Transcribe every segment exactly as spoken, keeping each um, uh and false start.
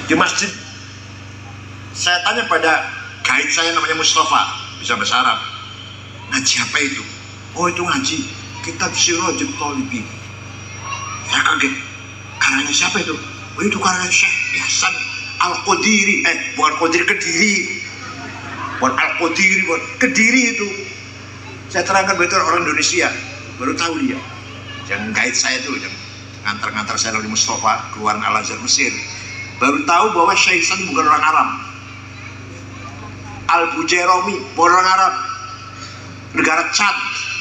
di masjid. Saya tanya pada guide saya namanya Mustafa, bisa bahasa Arab. Ngaji apa itu? Oh itu ngaji kitab Sirajul Talibin. Saya kaget. Karangannya siapa itu? Oh itu karangan Syekh Ihsan Al-Qadiri. Eh bukan Qadiri, Kediri. Bukan Al-Qadiri, bukan Kediri itu. Saya terangkan betul orang Indonesia. Baru tahu dia. Yang guide saya itu, yang ngantar-ngantar saya dari Mustafa keluar Al-Azhar Mesir. Baru tahu bahwa Syekh Ihsan bukan orang Arab. Al-Bujairami bukan orang Arab, negara Chad.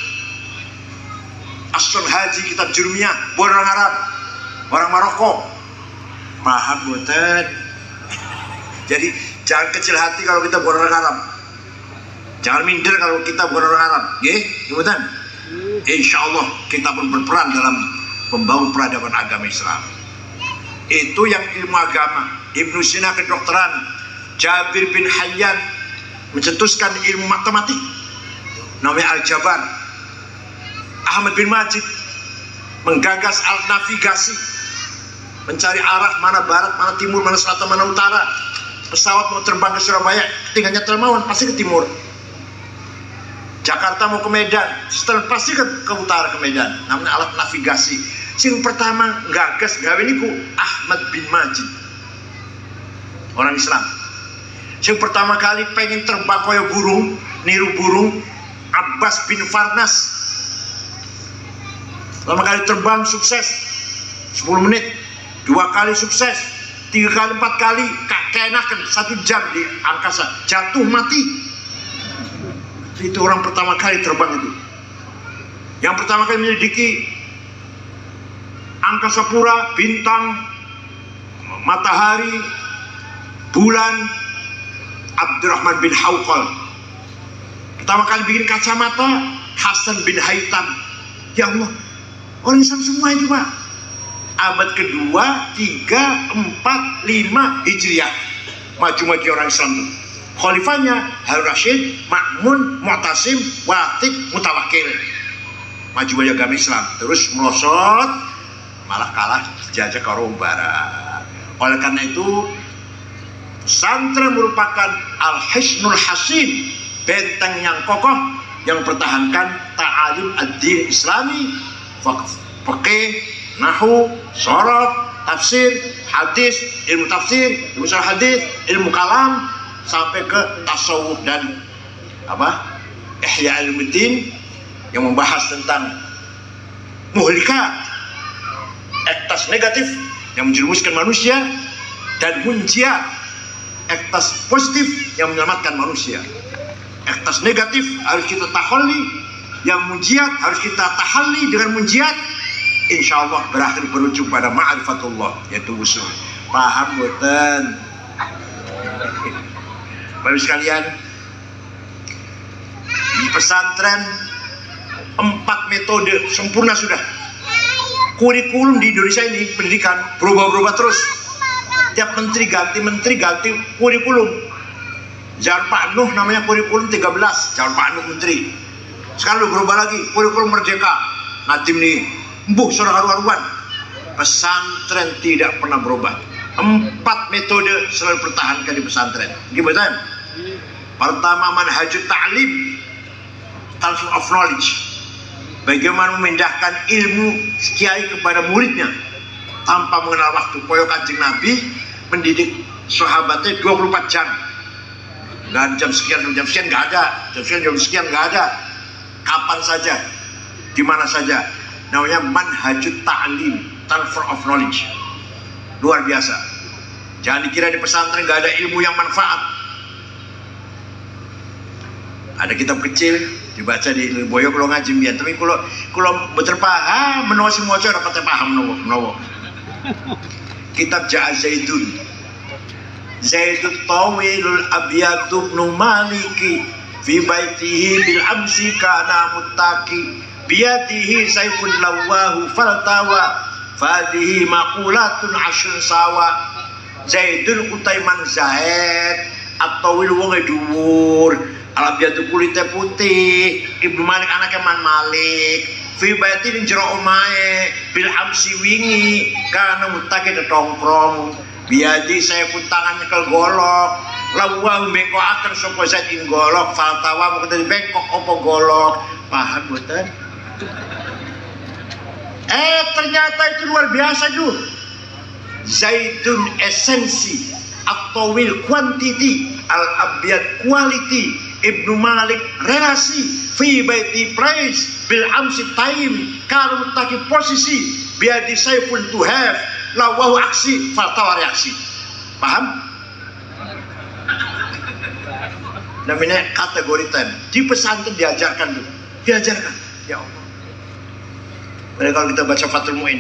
Aston Haji kitab Jurumiyah bukan orang Arab, orang Maroko. Paham bukan? Jadi jangan kecil hati kalau kita bukan orang Arab. Jangan minder kalau kita bukan orang Arab. Nggih, bukan? Insya Allah kita pun berperan dalam membangun peradaban agama Islam. Itu yang ilmu agama. Ibnu Sina kedokteran, Jabir bin Hayyan mencetuskan ilmu matematik namanya Al-Jabar. Ahmad bin Majid menggagas al-navigasi, mencari arah mana barat, mana timur, mana selatan, mana utara. Pesawat mau terbang ke Surabaya, tinggalnya Telmawan pasti ke timur. Jakarta mau ke Medan, setelah pasti ke, ke utara ke Medan. Namanya alat navigasi. Sing pertama gagas gawe niku Ahmad bin Majid, orang Islam. Yang pertama kali pengen terbang koyo burung, niru burung, Abbas bin Farnas. Pertama kali terbang sukses sepuluh menit, dua kali sukses, tiga kali, empat kali kenakan satu jam di angkasa, jatuh mati. Itu orang pertama kali terbang itu. Yang pertama kali menyelidiki angkasa pura, bintang, matahari, bulan, Abdurrahman bin Hawqal. Pertama kali bikin kacamata Hasan bin Haytham. Ya Allah, orang Islam semua itu Pak. Abad kedua, tiga, empat, lima Hijriah. Maju-maju orang Islam itu. Khalifahnya Harun Rashid, Ma'mun, Mu'tasim, Wathiq, Mutawakil. Maju-maju agama Islam. Terus melosot, malah kalah jajah ke orang barat. Oleh karena itu pesantren merupakan al-hisnul hasin, benteng yang kokoh yang pertahankan ta'alim ad-din Islami, fikih, nahwu, sharaf, tafsir, hadis, ilmu tafsir, ilmu syarah hadis, ilmu kalam, sampai ke tasawuf dan apa? Ihya Ulumuddin yang membahas tentang muhlikat, ektas negatif yang menjerumuskan manusia, dan munjiat, ektas positif yang menyelamatkan manusia. Ektas negatif harus kita tahalli, yang munjiat harus kita tahalli dengan munjiat. Insya Allah berakhir berujung pada ma'rifatullah, yaitu usul. Paham boten? Bapak sekalian, di pesantren empat metode sempurna sudah. Kurikulum di Indonesia ini pendidikan berubah-ubah terus. Tiap menteri ganti menteri ganti kurikulum. Zaman Pak Nuh namanya kurikulum tiga belas, zaman Pak Nuh menteri. Sekarang udah berubah lagi, kurikulum merdeka. Nadim nih, embuh seorang haru-haruan. Pesantren tidak pernah berubah. Empat metode selalu pertahankan di pesantren. Gimana? Pertama, manhajut ta'lim, transfer of knowledge. Bagaimana memindahkan ilmu kiai kepada muridnya tanpa mengenal waktu. Koyo Kanjeng Nabi mendidik sahabatnya dua puluh empat jam. Gak ada jam sekian, jam sekian gak ada. Jam sekian, jam sekian gak ada. Kapan saja, di mana saja. Namanya manhajut ta'lim, transfer of knowledge. Luar biasa. Jangan dikira di pesantren gak ada ilmu yang manfaat. Ada kitab kecil dibaca di Boyo kalau ngaji biar, tapi kalau kalau betul paham menawa semua cara kata paham menawa menawa. Kitab Ja'a Zaidun, Zaidut Tawilul Abiyatu ibnu Maliki fi baitihi bil amsi kana muttaqi biyadihi sayfun lawahu faltawa fadihi maqulatun asyun sawa. Zaidun Utaiman Zaid atau wil wong dhuwur, Al-Abiyatu kulitnya putih, Ibnu Malik anaknya Man Malik, fi baiti ning jero omahe bil amsi wingi kana muttaqi tetongkrong biadi saya pun tangan nyekel golok lawah bengkok akan sopo zaid golok faltawa mau ketemu bengkok opo golok paham betul. Eh ternyata itu luar biasa tuh. Zaidun esensi atau will quantity, al-abiyat quality, Ibnu Malik relasi, fi baiti praise, bil amsi time, kalau taki posisi, biar di saya pun to have, lawahu aksi, faltawa reaksi. Paham? Namanya kategori time. Di pesantren diajarkan tuh, diajarkan. Ya Allah. Mereka kalau kita baca Fathul Mu'in,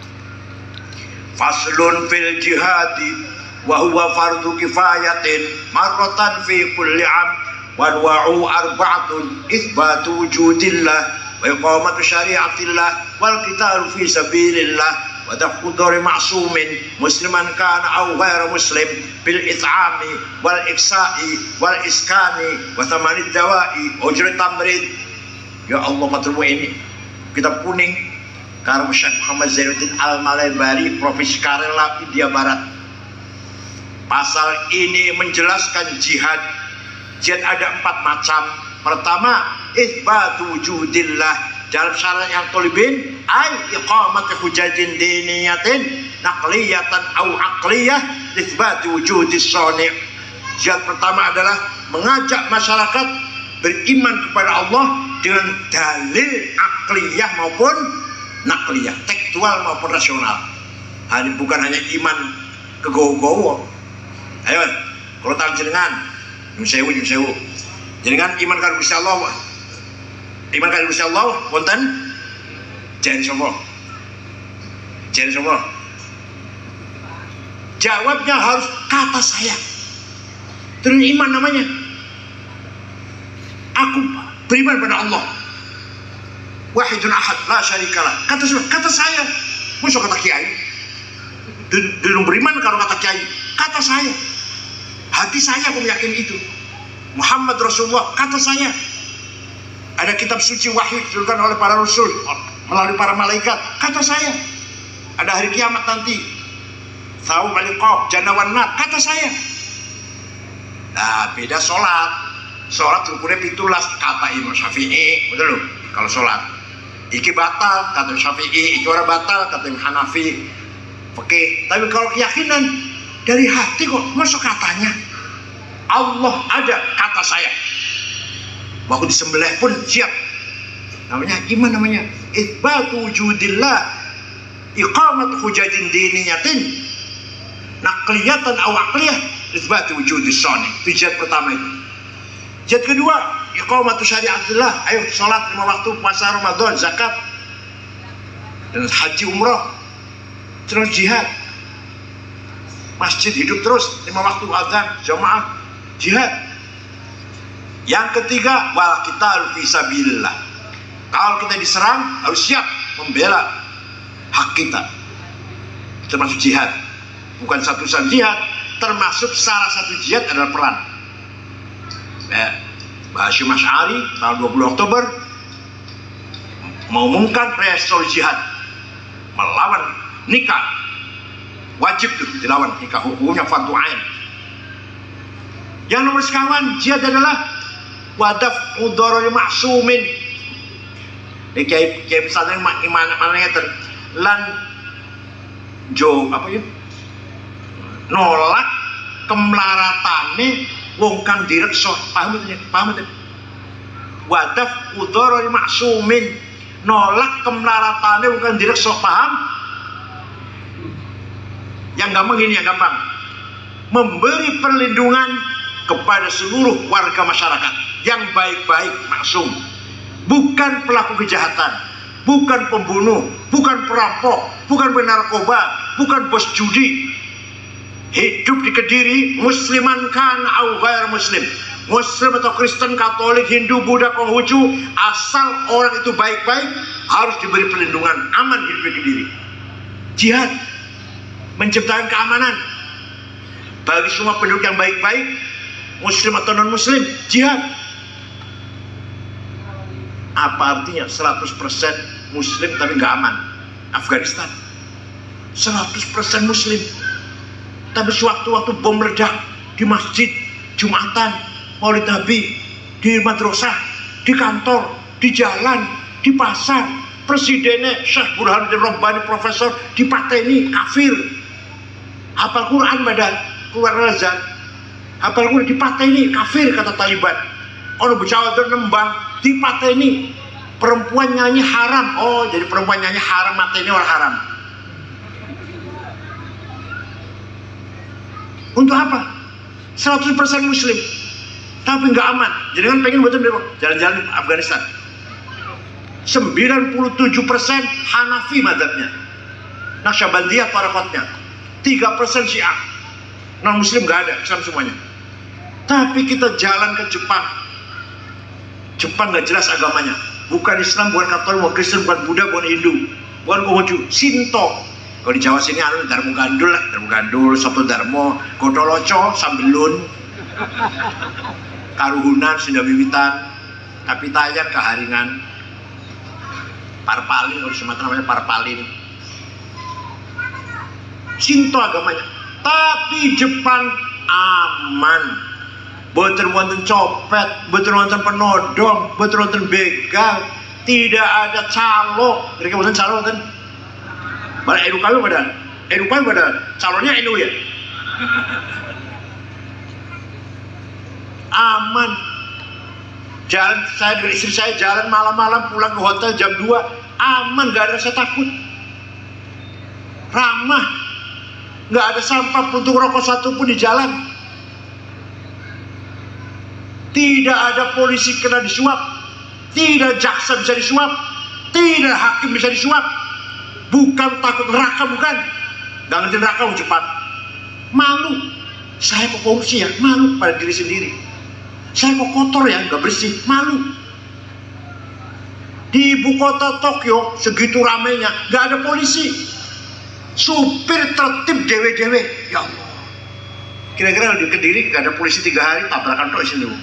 faslun fil jihadi wa huwa fardu kifayatin marratan fi kulli am wal wa'u arba'atun itsbatu wujudillah wa iqamatu syari'atillah wal qitalu fi sabilillah wa daf'u dharri ma'sumin musliman kana aw ghairu muslim bil it'ami wal iksa'i wal iskani wa thamanid dawa'i ujrat tamrid. Ya Allah, Fathul Mu'in kitab kuning karena Syekh Muhammad Zainuddin Al-Malabari, Provinsi Karela, India Barat. Pasal ini menjelaskan jihad. Jihad ada empat macam. Pertama, itsbatu wujudillah, dalam syarat yang tolibin, ay iqamat hujajin diniyatin naqliyatan au aqliyah itsbatu wujudis sani'. Jihad pertama adalah mengajak masyarakat beriman kepada Allah dengan dalil akliyah maupun nakliyah, tekstual maupun rasional. Ini bukan hanya iman kegowo-gowo. Ayo, kalau tahu jenengan, nyun sewu, nyun sewu. Jenengan iman karo Gusti Allah, iman karo Gusti Allah, wonten jari sapa? Jari sapa? Jawabnya harus kata saya. Terus iman namanya. Aku beriman pada Allah. Wahidun ahad, la syarikalah. Kata saya, kata saya. Musuh kata kiai. Belum beriman kalau kata kiai. Kata saya. Hati saya aku meyakini itu. Muhammad Rasulullah, kata saya. Ada kitab suci wahyu diturunkan oleh para rasul melalui para malaikat. Kata saya. Ada hari kiamat nanti. Tsaum al-iqab, jannah wan nar. Kata saya. Nah, beda sholat. Sholat rukunnya pitulas, kata Imam Syafi'i. Betul loh, kalau sholat. Iki batal, kata Syafi'i. Iki orang batal, kata Hanafi. Oke, tapi kalau keyakinan dari hati kok, masuk katanya Allah ada, kata saya. Waktu disembelih pun siap. Namanya iman, namanya itsbatu wujudillah, iqamat hujajin diniyatin naqliyatan aw aqliyah, itsbatu wujudis sani. Itu jihad pertama itu. Jihad kedua, iqamatu syari'atillah. Ayo sholat lima waktu, puasa Ramadan, zakat, dan haji umroh. Terus jihad. Masjid hidup terus, lima waktu azan, jamaah, jihad. Yang ketiga, wal qital fi sabilillah. Kalau kita diserang, harus siap membela hak kita. Termasuk jihad. Bukan satu-satunya jihad, termasuk salah satu jihad adalah perang. Ya, Hasyim Asy'ari tanggal dua puluh Oktober mengumumkan resolusi jihad melawan nikah. Wajib tuh dilawan nikah, hukumnya fardu ain. Yang nomor sekawan jihad adalah wadaf udharul ma'sumin. Ini kiai kiai pesantren iman mananya ter lan jo apa ya? Nolak kemlaratane wong kang direksa. Paham itu? Paham itu? Wadaf udharul ma'sumin, nolak kemlaratane wong kang direksa. Paham? Yang gampang ini, yang gampang, memberi perlindungan kepada seluruh warga masyarakat yang baik-baik, maksum, bukan pelaku kejahatan, bukan pembunuh, bukan perampok, bukan penarkoba, bukan bos judi. Hidup di Kediri, musliman kan au ghair muslim, muslim atau Kristen, Katolik, Hindu, Buddha, Konghucu, asal orang itu baik-baik, harus diberi perlindungan, aman hidup di Kediri. Jihad menciptakan keamanan bagi semua penduduk yang baik-baik, muslim atau non-muslim. Jihad. Apa artinya seratus persen muslim tapi nggak aman? Afghanistan seratus persen muslim, Tapi sewaktu-waktu bom meledak di masjid, Jumatan, Maulid Nabi, di madrasah, di kantor, di jalan, di pasar, presidennya Syekh Burhanuddin Rabbani profesor dipateni kafir. Hafal Quran badan keluar azan, hafal Quran dipateni kafir kata Taliban. Orang berjawab nembang dipateni. Perempuan nyanyi haram. Oh, jadi perempuan nyanyi haram, mateni orang haram. Untuk apa? seratus persen muslim tapi nggak aman. Jadi kan pengen betul jalan-jalan Afghanistan. sembilan puluh tujuh persen Hanafi mazhabnya, Naqsyabandiyah tarekatnya, tiga persen Syiah, non muslim nggak ada, Islam semuanya. Tapi kita jalan ke Jepang, Jepang nggak jelas agamanya, bukan Islam, bukan Katolik, bukan Kristen, bukan Buddha, bukan Hindu, bukan Konghucu, Shinto. Kalau di Jawa sini anu Darmo Gandul lah, Darmo Gandul, Soto Darmo, Godoloco, Sambelun, Karuhunan, Sunda Wiwitan, Kapitayan, Kaharingan, Parpalin, kalau Sumatera namanya Parpalin. Shinto agamanya. Tapi Jepang aman. Boten wonten copet, boten wonten penodong, boten wonten begal, tidak ada calo. Mereka boten calo boten. Pada N U kami pada, N U kami pada calonnya N U ya. Aman. Jalan saya dengan istri saya jalan malam-malam pulang ke hotel jam dua, aman, gak ada rasa takut. Ramah, gak ada sampah puntung rokok satu pun di jalan. Tidak ada polisi kena disuap, tidak jaksa bisa disuap, tidak hakim bisa disuap. Bukan takut neraka, bukan. Gak ngerti neraka mau cepat. Malu. Saya kok korupsi ya, malu pada diri sendiri. Saya kok kotor ya, gak bersih, malu. Di ibu kota Tokyo segitu ramainya, gak ada polisi. Supir tertib dewe-dewe. Ya Allah. Kira-kira di Kediri gak ada polisi tiga hari, tabrakan tok sini.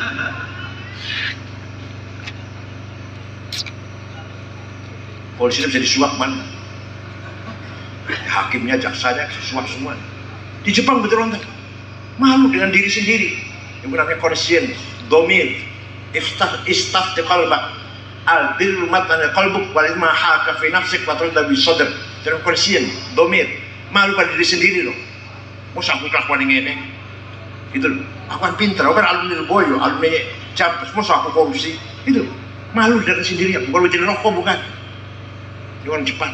Polisi bisa disuap mana? Hakimnya, jaksanya, suap semua. Di Jepang betul nonton, malu dengan diri sendiri. Yang namanya conscience, domir, iftah, istaf di qalbak, al birmat dan qalbuk walisma haka fi nafsik patrol dabi sodar. Jadi conscience, domir, malu pada diri sendiri loh. Mau aku kelakuan yang ini, gitu loh. Aku kan pinter, aku kan alumni Boyo, alumni Campus, mau aku korupsi, itu malu dengan sendiri. Bukan jadi rokok, bukan. Di orang Jepang.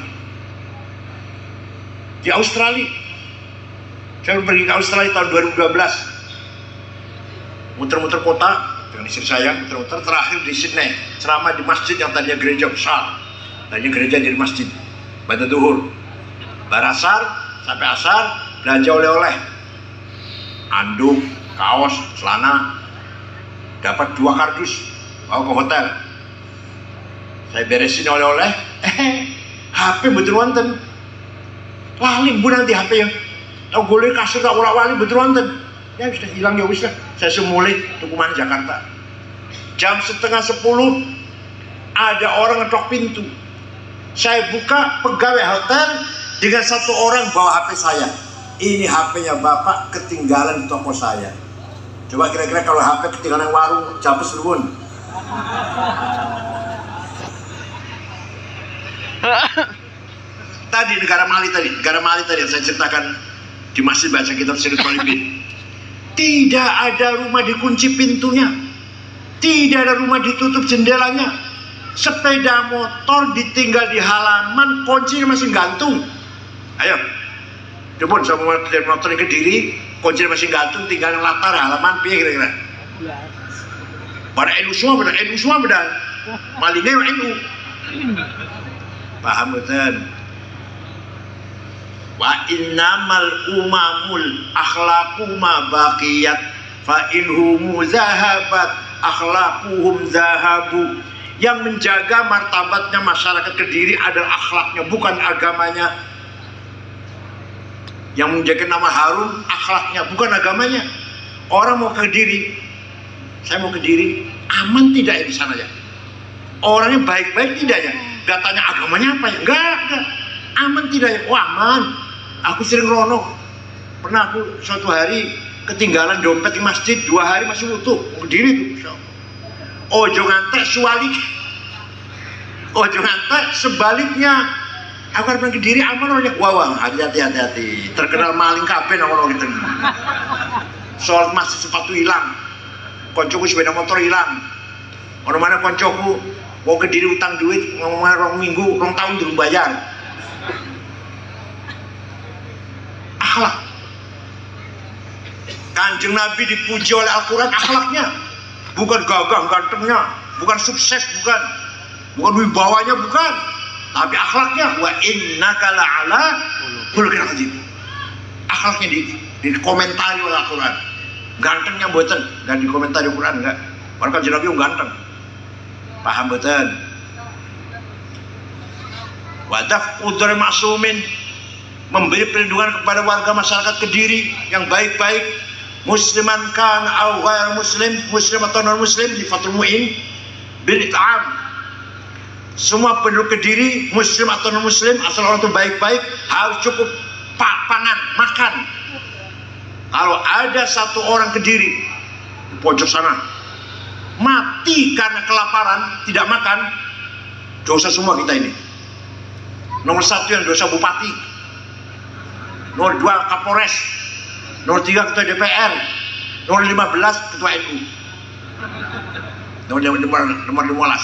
Di Australia, saya pergi ke Australia tahun dua ribu dua belas, muter-muter kota dengan istri saya, muter-muter, terakhir di Sydney, ceramah di masjid yang tadinya gereja besar, tadinya gereja jadi masjid, pada duhur, barasar sampai asar, belanja oleh-oleh, anduk, kaos, celana, dapat dua kardus, bawa ke hotel, saya beresin oleh-oleh, eh, H P betul wonten. Lali bu nanti H P ya. Tau boleh kasih tak ulah-wali betul wonten. Ya sudah hilang ya wis lah. Saya semulai Tukuman Jakarta. Jam setengah sepuluh ada orang ngetok pintu. Saya buka, pegawai hotel dengan satu orang bawa H P saya. Ini H P-nya Bapak ketinggalan di toko saya. Coba kira-kira kalau H P ketinggalan warung, capes luun. Tadi negara Mali tadi, negara Mali tadi yang saya ceritakan di masjid baca kitab Sirut Talibin. Tidak ada rumah dikunci pintunya, tidak ada rumah ditutup jendelanya. Sepeda motor ditinggal di halaman, kuncinya masih gantung. Ayo, coba sama sepeda motor yang Kediri, kuncinya masih gantung, tinggal yang latar halaman, piye kira-kira? Pada N U semua, pada N U semua, pada malingnya N U. Paham betul? Wa innamal umamul akhlaqu ma baqiyat fa inhum zahabat akhlaquhum zahabu. Yang menjaga martabatnya masyarakat Kediri adalah akhlaknya, bukan agamanya. Yang menjaga nama harum akhlaknya, bukan agamanya. Orang mau ke Kediri, saya mau ke Kediri, aman tidak ya di sana ya? Orangnya baik-baik tidak ya? Gak tanya agamanya apa ya? Enggak, enggak. Aman tidak ya? Oh aman. Aku sering rono. Pernah aku suatu hari ketinggalan dompet di masjid, dua hari masih utuh, berdiri tuh. Ojo ngantek sualik, ojo ngantek sebaliknya. Aku harus ke diri aman oleh wawang, hati-hati hati-hati. Terkenal maling kabeh nang ono gitu. Soal masih sepatu hilang, koncoku sepeda motor hilang. Ono mana koncoku mau ke diri utang duit ngomongnya rong minggu, rong tahun belum bayar. Akhlak. Kanjeng Nabi dipuji oleh Al-Quran akhlaknya, bukan gagah gantengnya, bukan sukses, bukan, bukan wibawanya, bukan. Tapi akhlaknya, wa innaka la'ala khuluqin azim. Akhlaknya di, dikomentari oleh Al-Quran. Gantengnya mboten, enggak dikomentari Al-Quran, enggak. Orang Kanjeng Nabi yang ganteng. Paham mboten? Wa daf'u dzar ma'sumin, memberi perlindungan kepada warga masyarakat Kediri yang baik-baik, musliman kan au ghair muslim, muslim atau non muslim, di Fathul Mu'in bil it'am. Semua penduduk Kediri, muslim atau non muslim, asal orang itu baik-baik, harus cukup pangan, makan. Kalau ada satu orang Kediri di pojok sana mati karena kelaparan, tidak makan, dosa semua kita ini. Nomor satu yang dosa bupati, nomor dua Kapolres, nomor tiga ketua D P R, nomor lima belas ketua N U, nomor nomor nomor lima belas.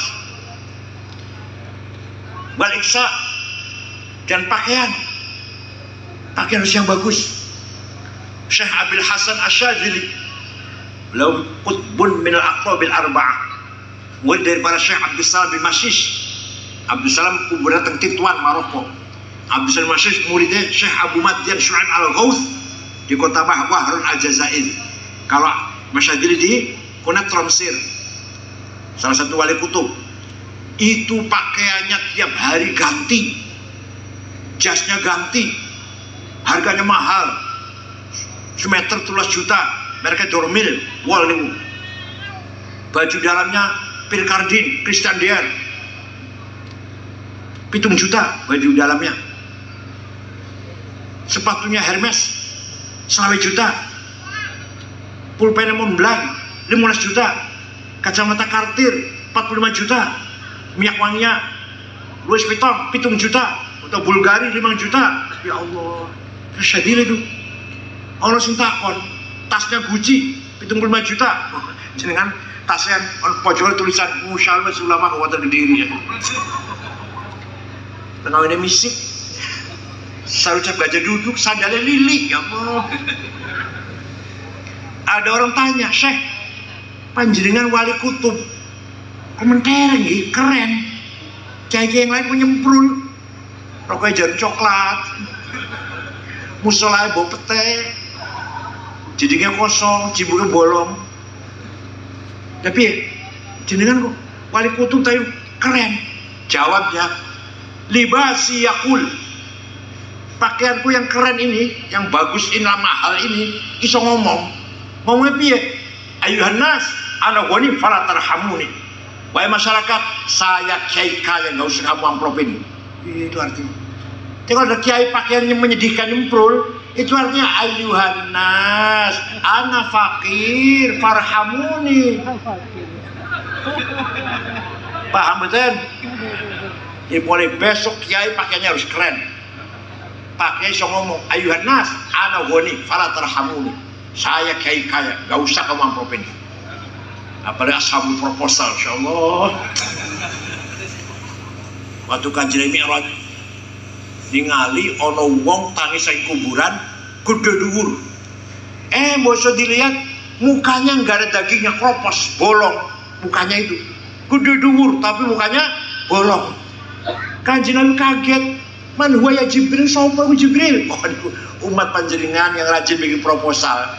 Wal iksa, dan pakaian, pakaian harus yang bagus. Syekh Abil Hasan Asyadzili, beliau qutbun min al-aqtabil arba'ah, murid dari para Syekh Abdul Salam bin Masyish. Abdul Salam kuburan teng Tituan, Maroko. Abdul Salam Masyish muridnya Syekh Abu Madian Syu'aib al-Ghauth di kota Wahrun al-Jazair. Kalau Masyadzili di Konatron Mesir, salah satu wali kutub. Itu pakaiannya tiap hari ganti, jasnya ganti, harganya mahal, semeter tulas juta, mereknya Dormil, wall nih. Baju dalamnya Pirkardin, Christian Dior, pitung juta baju dalamnya. Sepatunya Hermes, selawe juta, pulpen Montblanc, lima belas juta, kacamata Cartier, empat puluh lima juta. Minyak wanginya Louis Vuitton pitung juta, atau Bulgari lima juta. Ya Allah, Syadil itu orang sing takon tasnya Gucci pitung puluh lima juta, jenengan tasnya pojoknya tulisan Musyawir Ulama Kabupaten Kediri ya. Tengah ini misik sarucap gajah duduk, sandalnya lili. Ya Allah. Ada orang tanya, Syekh, panjenengan wali kutub komentar nggih keren, kiai-kiai yang lain menyemprul rokoknya jarum coklat, musolanya bau pete, jadinya kosong, cibuknya bolong. Tapi jenengan kok wali kutub tapi keren. Jawabnya, libasi yakul, pakaianku yang keren ini, yang bagus ini, mahal ini, iso ngomong. Ngomongnya piye? Ayuhan nas, ana wani fala tarhamuni. Wahai masyarakat, saya kiai kaya, nggak usah kamu amplopin. Itu artinya. Tapi kalau ada kiai pakaiannya menyedihkan, nyemprul, itu artinya ayuhan nas, ana fakir, farhamuni. Paham betul? Ya mulai besok kiai pakaiannya harus keren. Pakai so ngomong, ayuhan nas, ana wani, fala tarhamuni. Saya kiai kaya, nggak usah kamu amplopin. Apalagi ashabul proposal, insyaallah. Waktu Kanjeng Mi'raj ningali ana wong tangis ing kuburan gede dhuwur. Eh mbok dilihat mukanya enggak ada dagingnya, kropos, bolong mukanya itu. Gede dhuwur tapi mukanya bolong. Kanjeng Nabi kaget. Man huwa ya Jibril, sapa ku Jibril? Waduh, umat panjenengan yang rajin bikin proposal.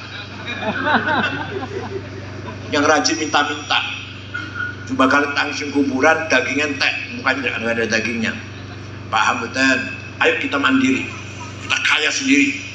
Yang rajin minta-minta. Coba kalian tangis kuburan, dagingnya entek, mukanya nggak ada dagingnya. Paham betul? Ayo kita mandiri, kita kaya sendiri.